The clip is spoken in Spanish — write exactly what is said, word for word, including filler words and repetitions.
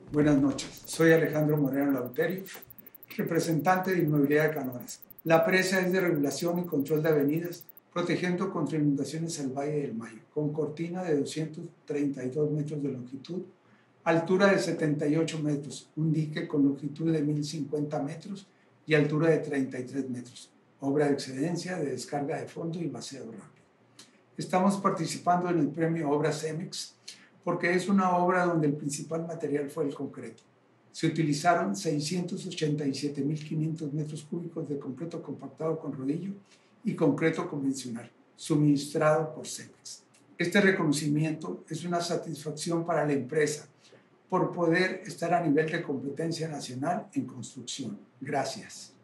Buenas noches, soy Alejandro Moreno Lauterio, representante de Inmobiliaria de Canores. La presa es de regulación y control de avenidas, protegiendo contra inundaciones al Valle del Mayo, con cortina de doscientos treinta y dos metros de longitud, altura de setenta y ocho metros, un dique con longitud de mil cincuenta metros y altura de treinta y tres metros, obra de excedencia, de descarga de fondo y vacío rápido. Estamos participando en el premio Obra Cemex porque es una obra donde el principal material fue el concreto. Se utilizaron seiscientos ochenta y siete mil quinientos metros cúbicos de concreto compactado con rodillo y concreto convencional, suministrado por Cemex. Este reconocimiento es una satisfacción para la empresa por poder estar a nivel de competencia nacional en construcción. Gracias.